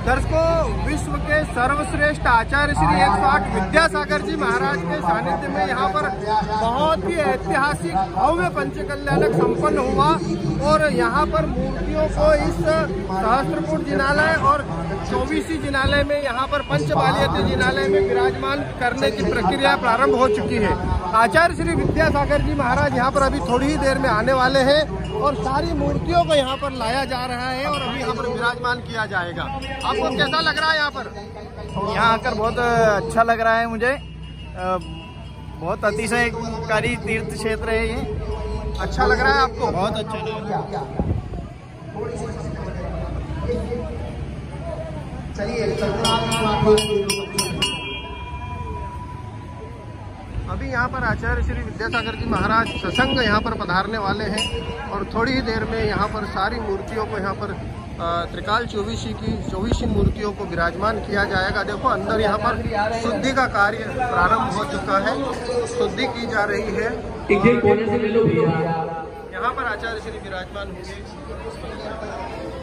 दर्शकों, विश्व के सर्वश्रेष्ठ आचार्य श्री 108 विद्यासागर जी महाराज के सानिध्य में यहाँ पर बहुत ही ऐतिहासिक भव्य पंचकल्याणक संपन्न हुआ और यहाँ पर मूर्तियों को इस सहस्त्रकूट जिनालय और 24 जिनालय में यहाँ पर पंचबालियती जिनालय में विराजमान करने की प्रक्रिया प्रारंभ हो चुकी है। आचार्य श्री विद्यासागर जी महाराज यहाँ पर अभी थोड़ी ही देर में आने वाले हैं और सारी मूर्तियों को यहाँ पर लाया जा रहा है और अभी यहाँ पर विराजमान किया जाएगा। आपको कैसा लग रहा है यहाँ पर? यहाँ आकर बहुत अच्छा लग रहा है मुझे। बहुत अतिशयकारी तीर्थ क्षेत्र है ये। अच्छा लग रहा है आपको? बहुत अच्छा लग रहा है। अभी यहाँ पर आचार्य श्री विद्यासागर जी महाराज सत्संग यहाँ पर पधारने वाले हैं और थोड़ी ही देर में यहाँ पर सारी मूर्तियों को यहाँ पर त्रिकाल 24 मूर्तियों को विराजमान किया जाएगा। देखो अंदर यहाँ पर शुद्धि का कार्य प्रारंभ हो चुका है, शुद्धि की जा रही है। यहाँ पर आचार्य श्री विराजमान होंगे।